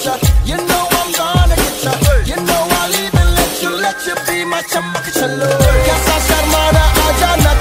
ya. You know I'm gonna get ya. You know I'll even let you be my chumma chalo. Kaisa sharmana aaja na